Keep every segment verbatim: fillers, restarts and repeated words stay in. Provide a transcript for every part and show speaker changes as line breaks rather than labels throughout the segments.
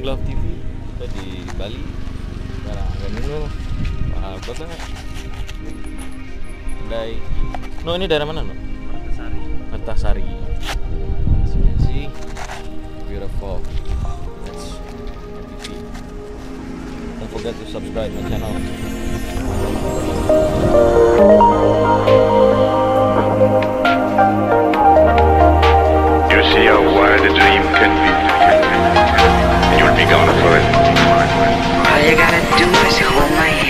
Glove T V. Kita di Bali. Sekarang agak dulu. Pak Bapak. Andai. No, ini daerah mana, no?
Martasari.
Martasari. As you can see, beautiful. That's T V. Don't forget to subscribe my channel.
You see how wide a dream can be, and you'll be gone forever.
All you gotta do is hold my hand.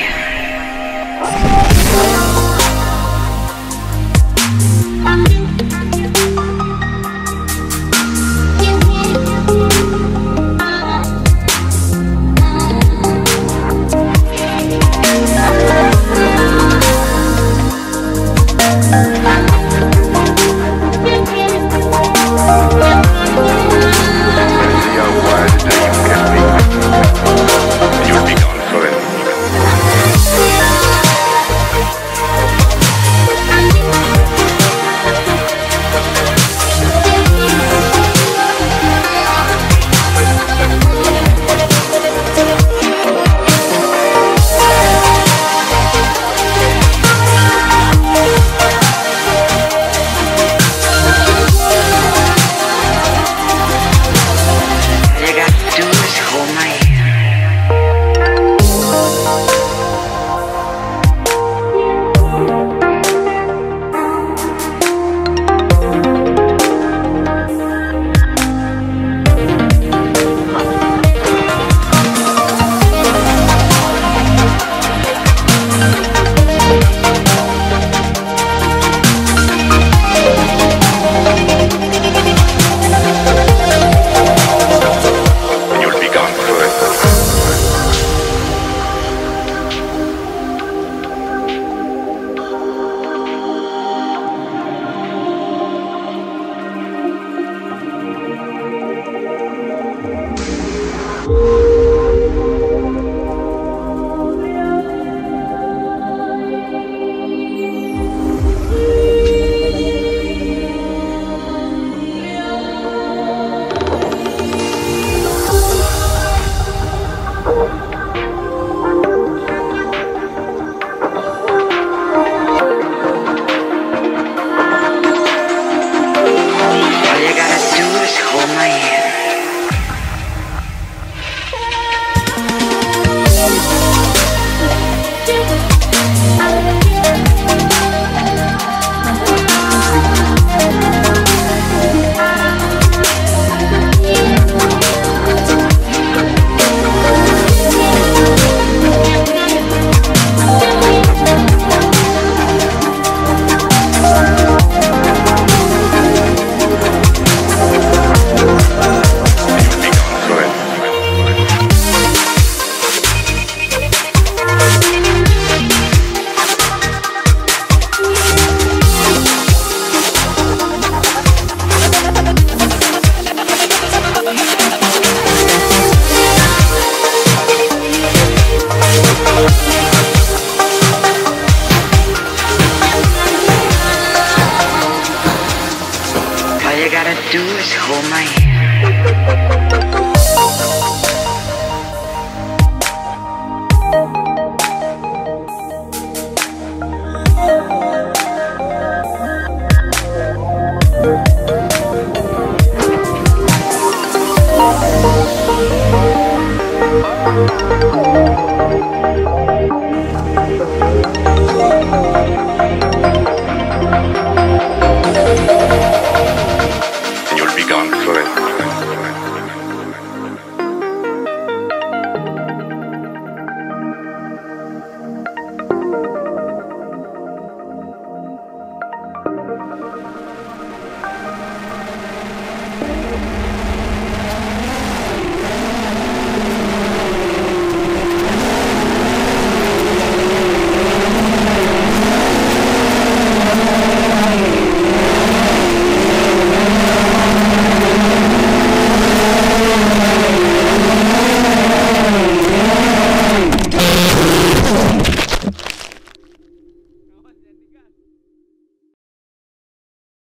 All you gotta do is hold my hand.